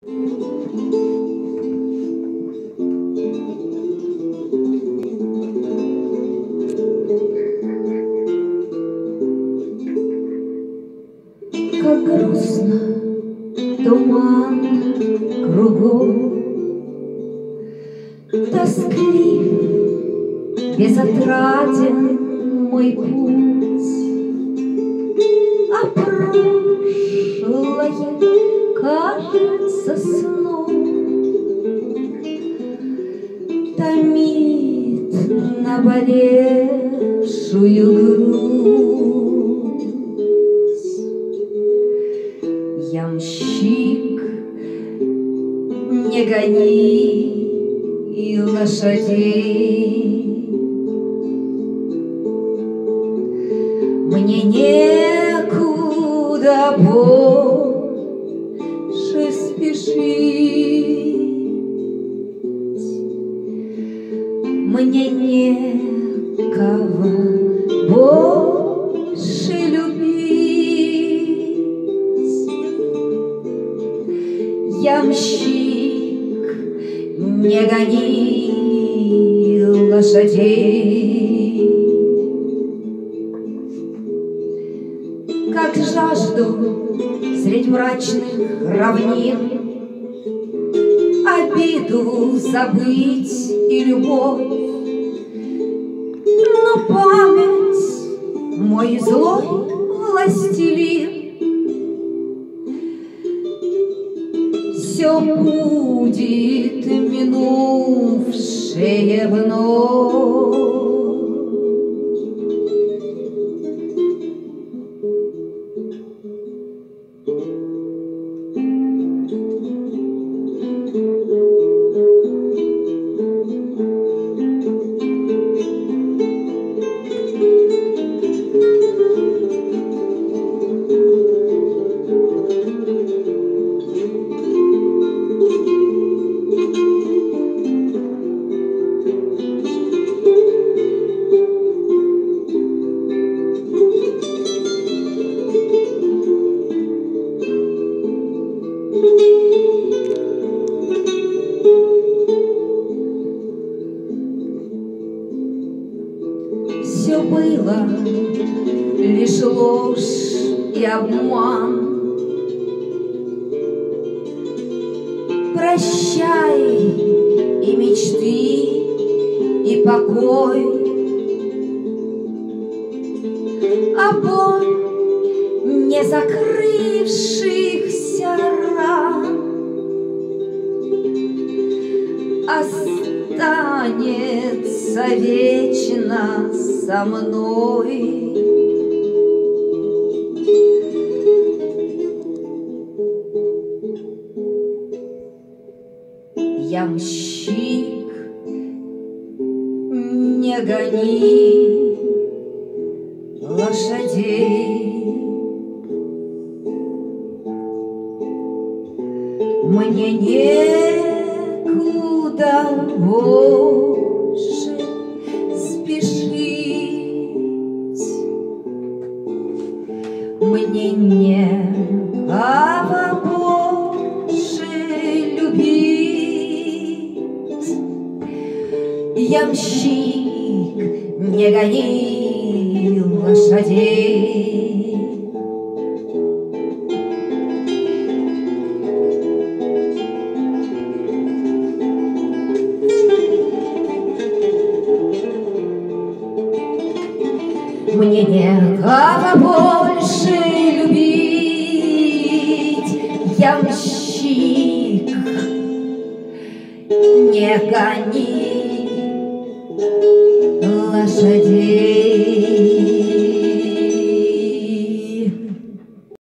Как грустно, туман кругом, тосклив, безотраден мой путь, а прошлое кажется сном, томит наболевшую грудь. Ямщик, не гони лошадей, мне некуда больше спешить, мне некого больше любить. Ямщик, не гони лошадей. Как жажду средь мрачных равнин обиду забыть и любовь, но память мой злой властелин все будет минувшее вновь. Все было лишь ложь и обман. Прощай и мечты, и покой, а боль не закрывшихся ран останется вечно со мной. Ямщик, не гони лошадей, мне некуда больше спешить, мне некого больше любить. Ямщик, не гони лошадей. Мне некого больше любить. Ямщик, не гони лошадей.